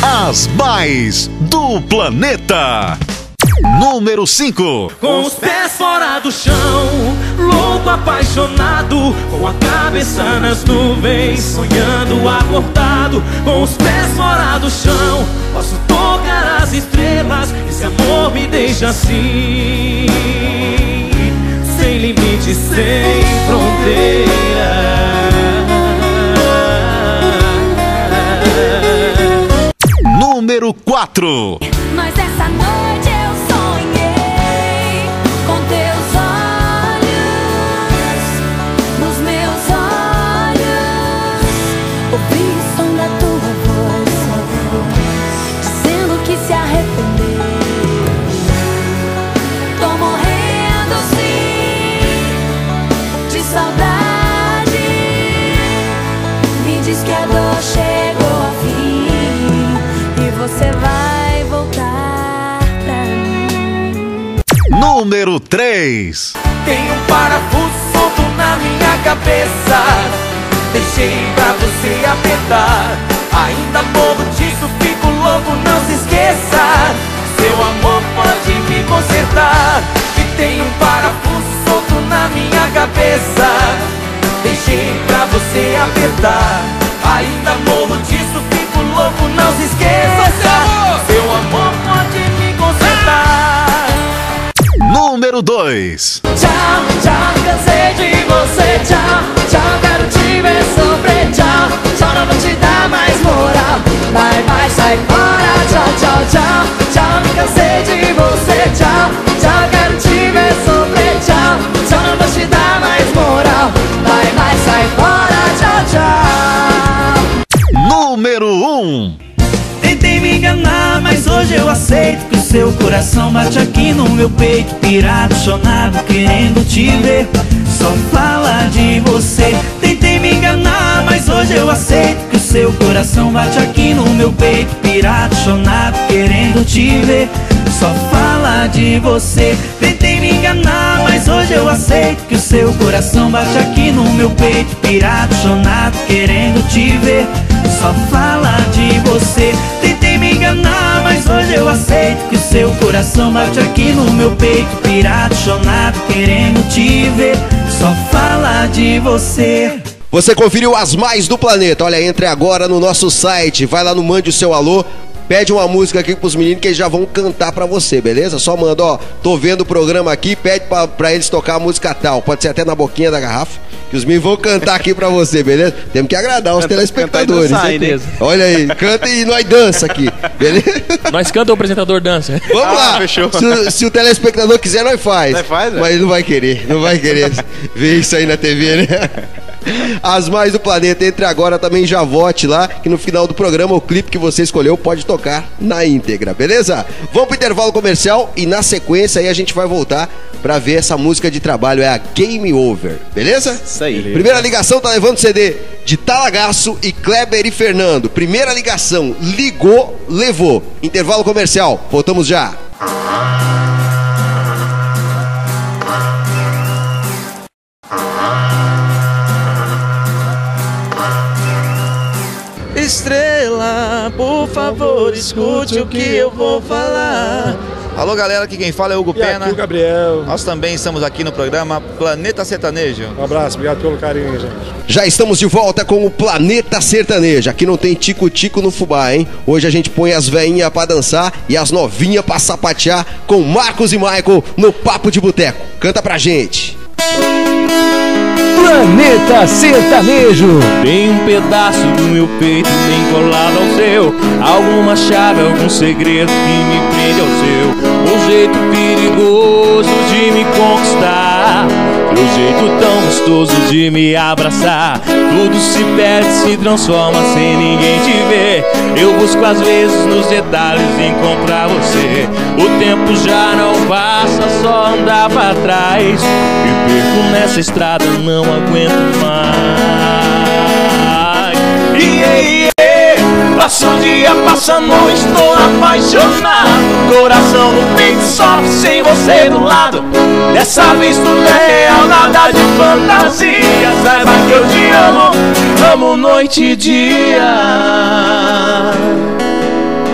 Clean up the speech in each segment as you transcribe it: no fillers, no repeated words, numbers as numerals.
As mais do planeta. Número 5. Com os pés fora do chão, louco, apaixonado, com a cabeça nas nuvens, sonhando acordado. Com os pés fora do chão, posso tocar as estrelas. Esse amor me deixa assim, sem limites, sem fronteira. Número 4. Mas essa noite eu sonhei com teus olhos, nos meus olhos. Ouvi o som da tua voz, dizendo que se arrependeu. Tô morrendo sim de saudade. Me diz que a dor chegou ao fim e você vai voltar pra mim. Número 3. Tem um parafuso solto na minha cabeça, deixei pra você apertar. Ainda morro disso, fico louco, não se esqueça. Seu amor pode me consertar. E tem um parafuso solto na minha cabeça, deixei pra você apertar. Ainda morro disso, fico louco, não se esqueça. Seu amor pode me consertar. Número 2. Tchau, tchau, cansei de você. Tchau, tchau, quero te ver sofrer. Tchau, tchau, não vou te dar mais moral. Vai, vai, sai fora. Tchau, tchau, tchau, tchau, me cansei de você. Tchau, tchau, quero te ver sofrer. Tchau, tchau, não vou te dar mais moral. Vai, vai, sai fora. Tchau, tchau. Número 1. Tentei me enganar, mas hoje eu aceito que o seu coração bate aqui no meu peito, pirado, chonado, querendo te ver. Só fala de você. Tentei me enganar, mas hoje eu aceito que o seu coração bate aqui no meu peito, pirado, chonado, querendo te ver. Só fala de você. Tentei me enganar, mas hoje eu aceito que o seu coração bate aqui no meu peito, pirado, chonado, querendo te ver. Só fala de você. Tentei me enganar, mas hoje eu aceito que o seu coração bate aqui no meu peito, pirado, chonado, querendo te ver. Só fala de você. Você conferiu as mais do planeta. Olha, entre agora no nosso site, vai lá no Mande o Seu Alô, pede uma música aqui pros meninos que eles já vão cantar pra você, beleza? Só manda, ó, tô vendo o programa aqui, pede pra eles tocar a música tal, pode ser até na boquinha da garrafa, que os meninos vão cantar aqui pra você, beleza? Temos que agradar os telespectadores. Olha aí, canta e nós dança aqui, beleza? Nós canta ou o apresentador dança? Vamos lá, fechou. Se o telespectador quiser, nós faz. Nós faz, né? Mas ele não vai querer ver isso aí na TV, né? As mais do planeta, entre agora também já vote lá, que no final do programa o clipe que você escolheu pode tocar na íntegra, beleza? Vamos pro intervalo comercial e na sequência aí a gente vai voltar pra ver essa música de trabalho, é a Game Over, beleza? Isso aí. Primeira ligação tá levando CD de Talagaço e Kleber e Fernando. Primeira ligação, ligou, levou. Intervalo comercial, voltamos já. Estrela, por favor, escute o que eu vou falar. Alô galera, aqui quem fala é Hugo Pena. Aqui o Gabriel. Nós também estamos aqui no programa Planeta Sertanejo. Um abraço, obrigado pelo carinho, gente. Já estamos de volta com o Planeta Sertanejo. Aqui não tem tico-tico no fubá, hein? Hoje a gente põe as veinhas pra dançar e as novinhas pra sapatear com Marcos e Michael no Papo de Boteco. Canta pra gente. Planeta Sertanejo. Tem um pedaço do meu peito bem colado ao seu, alguma chave, algum segredo que me prende ao seu. Um jeito perigoso de me conquistar, teu jeito tão gostoso de me abraçar. Tudo se perde, se transforma sem ninguém te ver. Eu busco às vezes nos detalhes encontrar você. O tempo já não passa, só andar pra trás. Me perco nessa estrada, não aguento mais. Passa um dia, passa a noite, estou apaixonado. Coração no peito sofre sem você do lado. Dessa vez tudo é real, nada de fantasia. Saiba que eu te amo, amo noite e dia.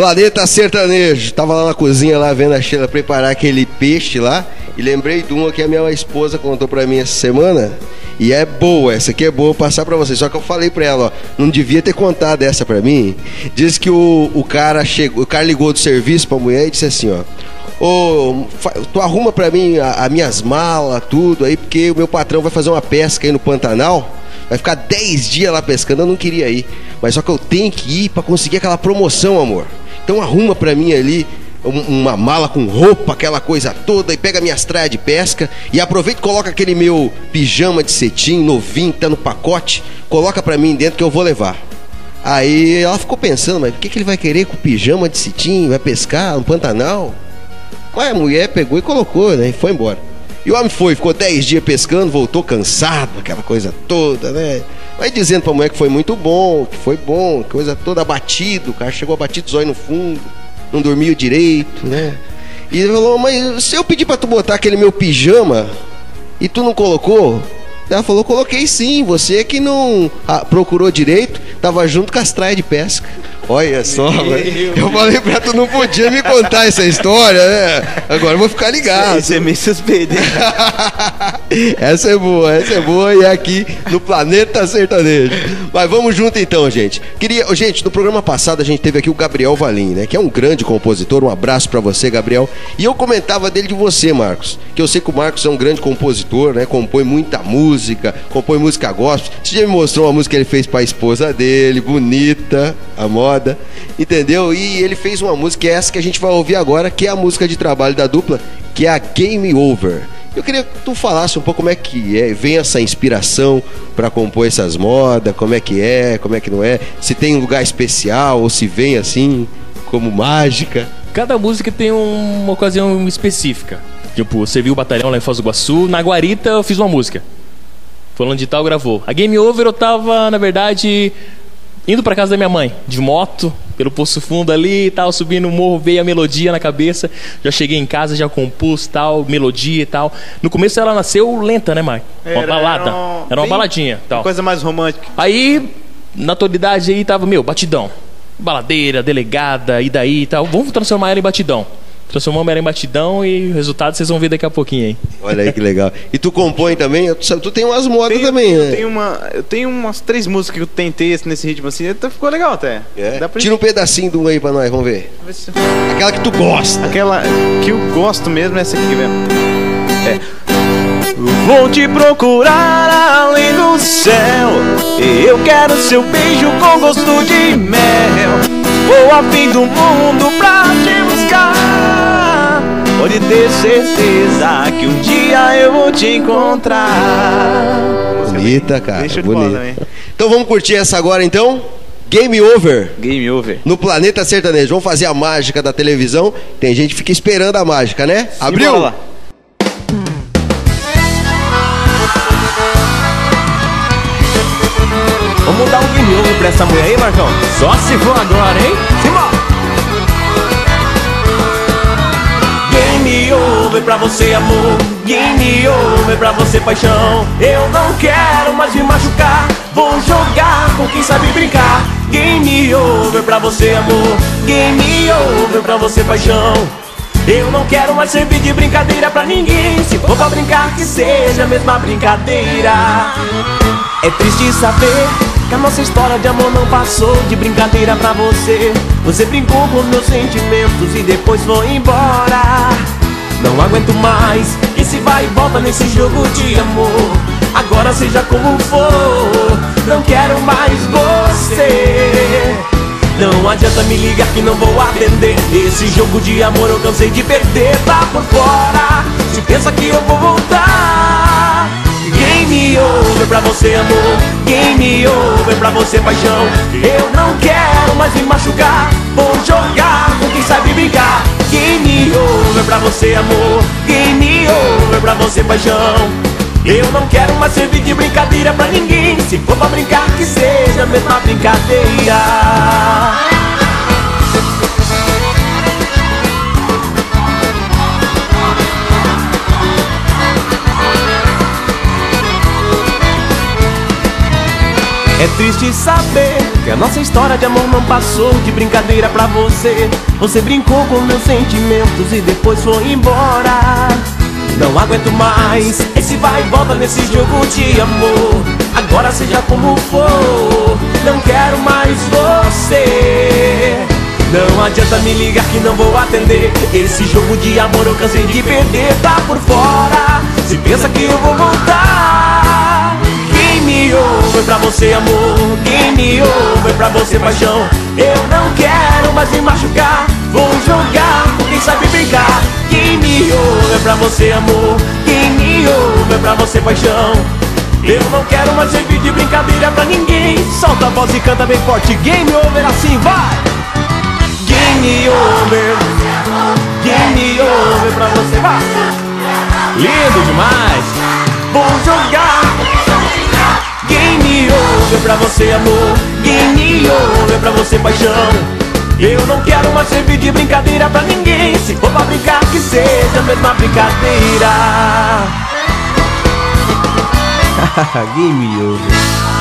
Planeta Sertanejo. Tava lá na cozinha, lá vendo a Sheila preparar aquele peixe lá. E lembrei de uma que a minha esposa contou pra mim essa semana. E é boa, essa aqui é boa, vou passar pra vocês. Só que eu falei pra ela, ó, não devia ter contado essa pra mim. Diz que o cara chegou, o cara ligou do serviço pra mulher e disse assim, ó: ô, tu arruma pra mim as minhas malas, tudo aí, porque o meu patrão vai fazer uma pesca aí no Pantanal. Vai ficar 10 dias lá pescando, eu não queria ir. Mas só que eu tenho que ir pra conseguir aquela promoção, amor. Então arruma pra mim ali uma mala com roupa, aquela coisa toda, e pega minhas traias de pesca, e aproveita e coloca aquele meu pijama de cetim novinho, que tá no pacote, coloca pra mim dentro que eu vou levar. Aí ela ficou pensando, mas por que ele vai querer com pijama de cetim, vai pescar no Pantanal? Mas a mulher pegou e colocou, né, e foi embora. E o homem ficou 10 dias pescando, voltou cansado, aquela coisa toda, né? Vai dizendo pra mulher que foi muito bom, que foi bom, coisa toda abatido, o cara chegou abatido, zóio no fundo, não dormiu direito, né? E ele falou, mas se eu pedir pra tu botar aquele meu pijama e tu não colocou? Ela falou, coloquei sim, você que não procurou direito, tava junto com as traias de pesca. Olha só, eu falei pra tu, não podia me contar essa história, né? Agora eu vou ficar ligado. Isso é meio suspeito. Essa é boa e é aqui no Planeta Sertanejo. Mas vamos junto então, gente. Gente, no programa passado a gente teve aqui o Gabriel Valim, né? Que é um grande compositor, um abraço pra você, Gabriel. E eu comentava dele de você, Marcos, que eu sei que o Marcos é um grande compositor, né? Compõe muita música, compõe música gospel. Você já me mostrou uma música que ele fez pra esposa dele, bonita, a moda, entendeu? E ele fez uma música, que é essa que a gente vai ouvir agora, que é a música de trabalho da dupla, que é a Game Over. Eu queria que tu falasse um pouco como é que vem essa inspiração para compor essas modas, como é que não é, se tem um lugar especial ou se vem assim, como mágica. Cada música tem uma ocasião específica. Tipo, você viu o Batalhão lá em Foz do Iguaçu, na Guarita eu fiz uma música. Falando de tal, gravou. A Game Over eu tava, na verdade, indo pra casa da minha mãe, de moto, pelo Poço Fundo ali e tal, subindo o morro, veio a melodia na cabeça. Já cheguei em casa, já compus tal, melodia e tal. No começo ela nasceu lenta, né, Mike? Uma balada. Era uma baladinha tal. Coisa mais romântica. Aí, na atualidade aí tava, batidão. Baladeira, delegada, e daí e tal. Vamos transformar ela em batidão. Transformamos ela em batidão e o resultado vocês vão ver daqui a pouquinho aí. Olha aí que legal. E tu compõe também? Tu tem umas modas também, né? Eu tenho umas 3 músicas que eu tentei nesse ritmo assim, ficou legal até. Tira um pedacinho de um aí pra nós, vamos ver. Aquela que tu gosta. Aquela que eu gosto mesmo é essa aqui, velho. Vou te procurar além do céu, eu quero seu beijo com gosto de mel. Vou a fim do mundo pra te buscar. Pode ter certeza que um dia eu vou te encontrar. Bonita, cara, bonita. Então vamos curtir essa agora então. Game Over. Game Over. No Planeta Sertanejo. Vamos fazer a mágica da televisão. Tem gente que fica esperando a mágica, né? Abriu? Bola. Vamos dar um game over pra essa mulher aí, Marcão? Só se for agora, hein? Simbora! Game over pra você, amor. Game over pra você, paixão. Eu não quero mais me machucar. Vou jogar com quem sabe brincar. Game over pra você, amor. Game over pra você, paixão. Eu não quero mais servir de brincadeira pra ninguém. Se for pra brincar, que seja a mesma brincadeira. É triste saber que a nossa história de amor não passou de brincadeira pra você. Você brincou com meus sentimentos e depois foi embora. Não aguento mais esse vai e volta nesse jogo de amor. Agora seja como for, não quero mais você. Não adianta me ligar que não vou atender. Esse jogo de amor eu cansei de perder. Tá por fora, se pensa que eu vou voltar. Game over pra você, amor. Game over pra você, paixão. Eu não quero mais me machucar. Vou jogar com quem sabe brincar. Game over pra você, amor. Game over pra você, paixão. Eu não quero mais servir de brincadeira pra ninguém. Se for pra brincar, que seja a mesma brincadeira. É triste saber que a nossa história de amor não passou de brincadeira pra você. Você brincou com meus sentimentos e depois foi embora. Não aguento mais esse vai e volta nesse jogo de amor. Agora seja como for, não quero mais você. Não adianta me ligar que não vou atender. Esse jogo de amor eu cansei de perder. Tá por fora, se pensa que eu vou voltar. Quem me ouve é pra você amor, quem me ouve é pra você paixão. Eu não quero mais me machucar, vou jogar com quem sabe brincar. Quem me ouve é pra você amor, quem me ouve é pra você paixão. Eu não quero mais servir de brincadeira pra ninguém. Solta a voz e canta bem forte. Game over, assim vai. Game over, game over pra você, vai. Lindo demais. Vou jogar. Game over pra você amor, game over pra você paixão. Eu não quero mais servir de brincadeira pra ninguém. Se for pra brincar que seja a mesma brincadeira. Game over.